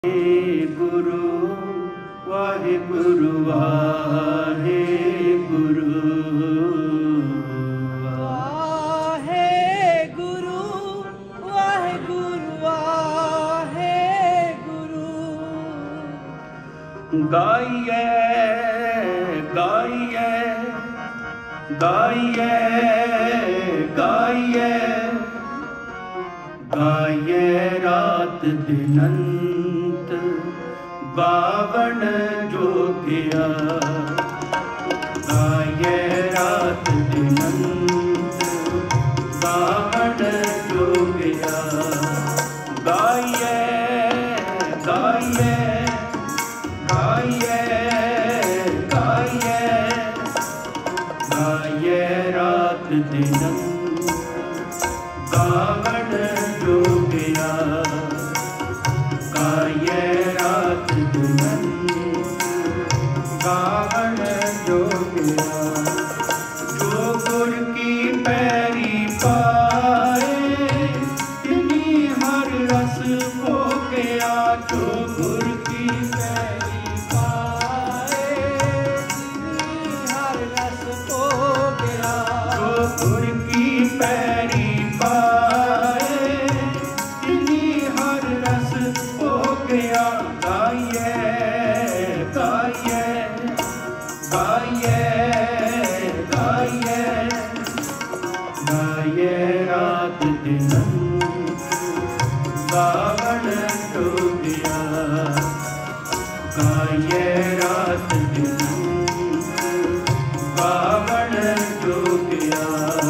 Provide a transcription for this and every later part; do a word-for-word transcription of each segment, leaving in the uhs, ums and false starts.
गुरु वाहे गुरु वाहे गुरु वाहे गुरु वाहे गुरु वाहे गुरु। गाइए गाइए गाइए गाइए गाइए रात दिनंत बावण जोगिया। गाइए रात दिनंत बावण जोगिया। गाइए गाइए गाइए गाइए गाइए रात दिनंत बावण जोगिया। गाइए रात दिनंत बावण जोगिया। जो गुर की पैरी पाए तिन्हीं हर रस हो गया। जो गुर की पैरी पाए तिन्हीं हर रस हो गया। जो गुर की पैरी पाए तिन्हीं हर रस हो गया। गाइए गाइए गाइए गाइए गाइए रात दिनंत बावण जोगिया। गाइए रात दिनंत बावण जोगिया।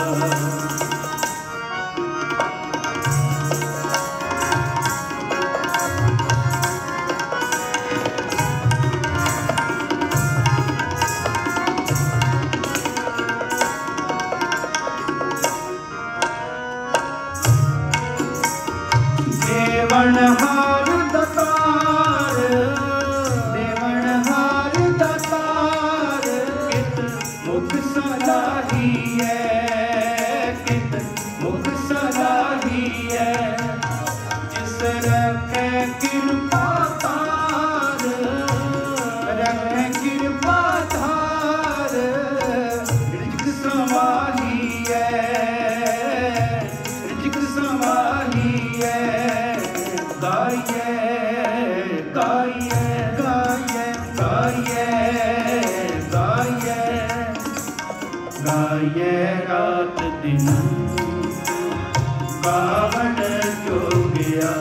देवण हार दतार देवण हार दतार कित मुख सलाही है। कित मुख सलाही है। जिस रखे कृपा तार रखे कृपा धार रिजिक समाही है। रिजिक समाही है। गाइए गाइए गाइए गाइए गाइए गाइए रात दिनंत बावण जोगिया।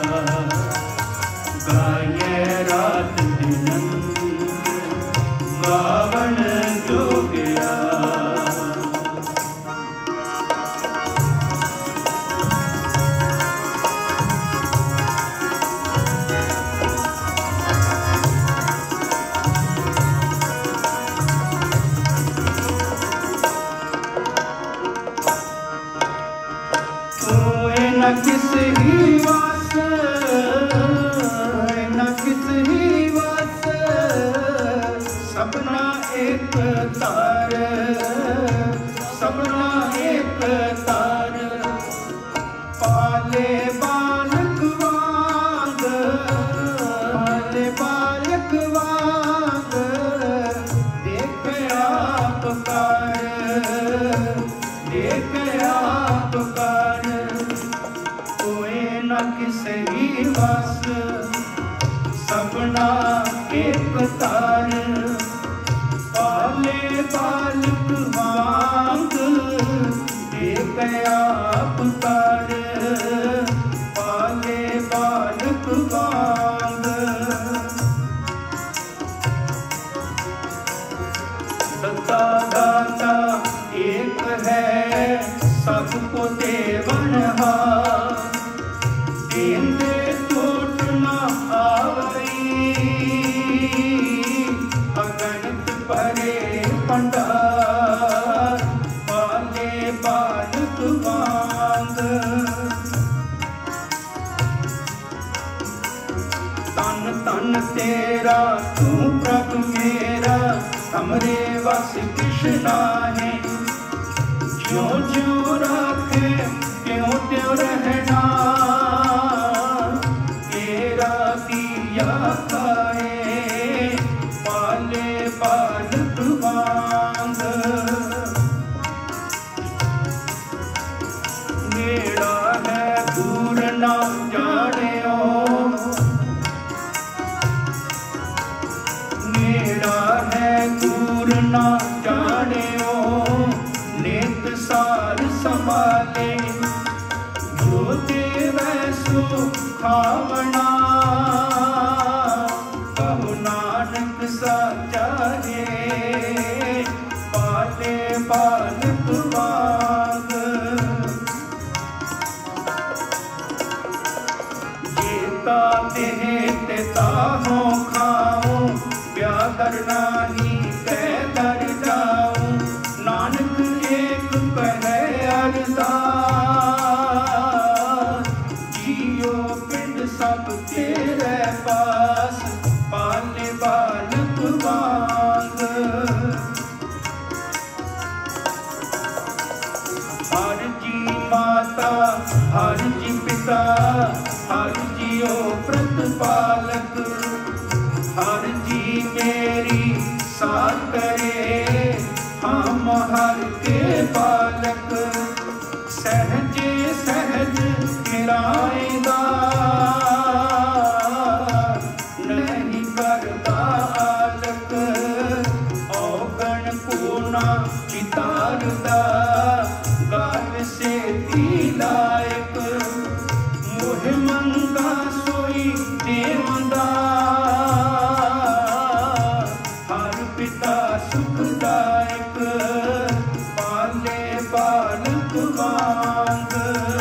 गाइए रात दिनंत बावण जोगिया। न किस ही वास न किस ही वास सपना एक तार सपना एक तार। पाले बालक वांग पाले बालक वांग देख आप कार देख आप कार। न किसे ही वास सपना एक तार। पाले बालक वांग देख आप कार। पाले बालक वांग दाता दाता एक है सबको देवनहार। देंदे टूट न आवई अगणित परे पंडार। पाले बालक वांग तन तन तेरा तू प्रभु मेरा हमरे वस कृष्णा है। ज्यों ज्यों राखे त्यों त्यों रहना तेरा दिया राखाए पाले बालक वांग नेड़ा है दूर ना जानियो नेड़ा है दूर ना जानियो नेत सार संभाले जो देवै सो खावना कहु नानक साचा है पाले बालक वांग जेता देह तेता हो खाऊं ब्यादर नाही कै दर जाऊं नानक एक कहे अरदास जियो पिंड सब तेरे पास पाले बालक वांग हर जी माता हर जी पिता हर जियो प्रतिपालक हर जी मेरी साथ करे हम हर के बालक सहजे सहज गिराएगा नहीं करता आलक औगण पूना चितारदा गाल से लायक मोह मंगा सोई देवदा हर पिता सुखदायक पाले बालक वांग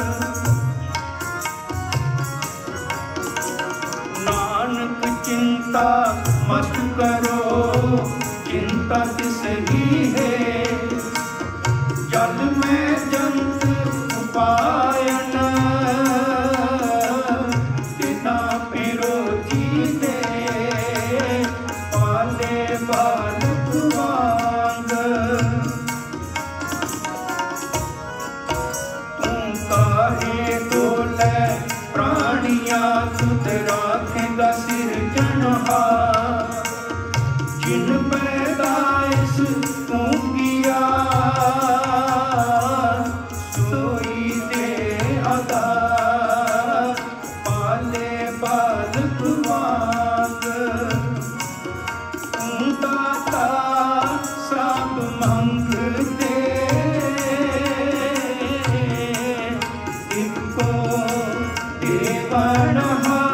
नानक चिंता मत करो चिंता किस ही है जल में जंत उपायन बिना पिरो जीते पाले बालक वांग तू काहे डोले प्राणिया तुद राखेगा सिरजनहार जिन पैदाइश तू किया सोई दे अदा पाले बालक वांग तू दाता सब मंगते इको देवनहार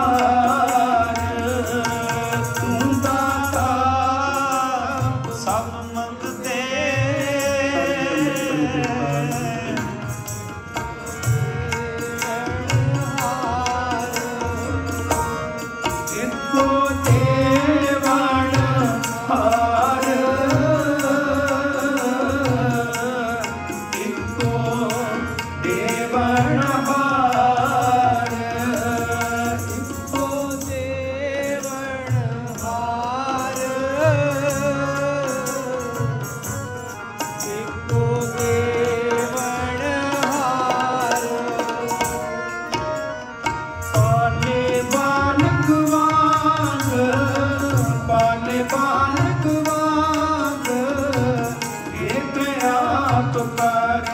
तू दाता सब मंगते इको देवनहार इको देवनहार इको देवनहार इको देवनहार पाले बालक वांग पाले बालक वांग एक आप पर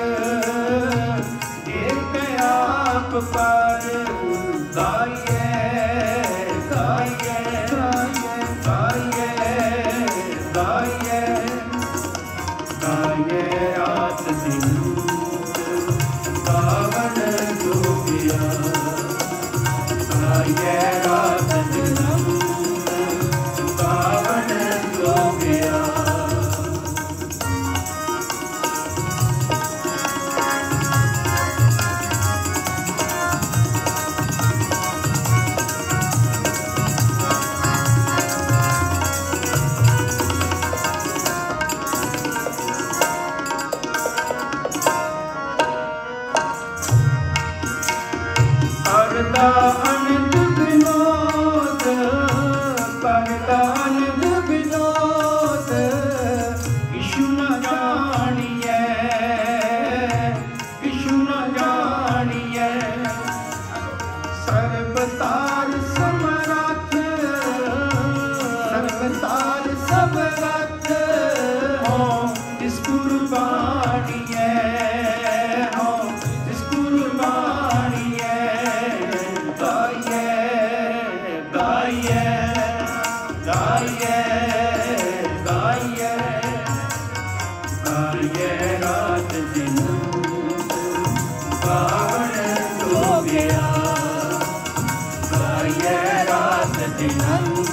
एक आप पर गाये गाये गाये गाये गाये रात दिन गावन जोगिया गाये रात दिन गावन जोगिया करता अनंत विनोद करता अनंत विनोद विष्णु न जानिए विष्णु न जानिए सर्वतार समरथ गाइए गाइए गाइए गाइए रात दिन पावन हो गया गाइए रात दिन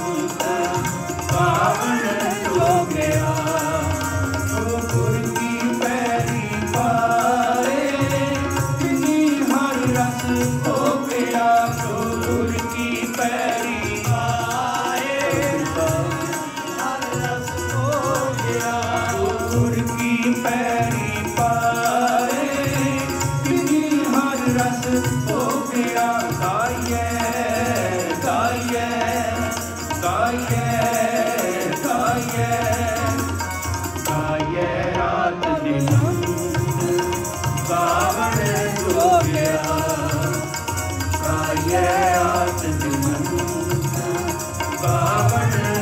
पावन हो गया तो गुर की पैरी पाए किनी हर रस हो गया तो गुर की पैरी पाए हर रस हो गया तो गुर की पैरी पाए किनी हर रस हो गया गाइए गाइए गाइए गाइए गाइए रात दिन पावन हो गया गाइए रात दिन पावन